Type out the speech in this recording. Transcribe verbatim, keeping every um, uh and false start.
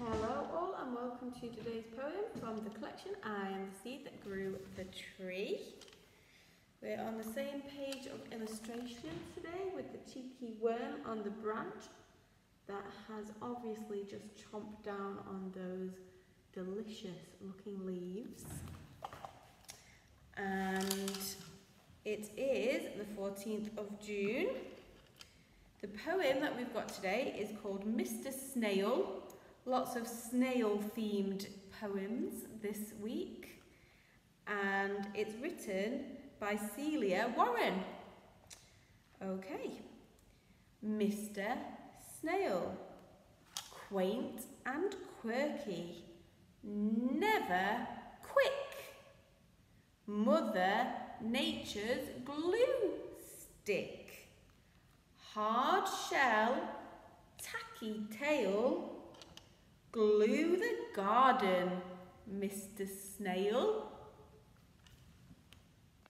Hello all and welcome to today's poem from the collection I Am the Seed That Grew the Tree. We're on the same page of illustrations today with the cheeky worm on the branch that has obviously just chomped down on those delicious looking leaves. And it is the fourteenth of June. The poem that we've got today is called Mister Snail. Lots of snail-themed poems this week. And it's written by Celia Warren. Okay. Mister Snail. Quaint and quirky. Never quick. Mother Nature's glue stick. Hard shell, tacky tail. Glue the garden, Mister Snail.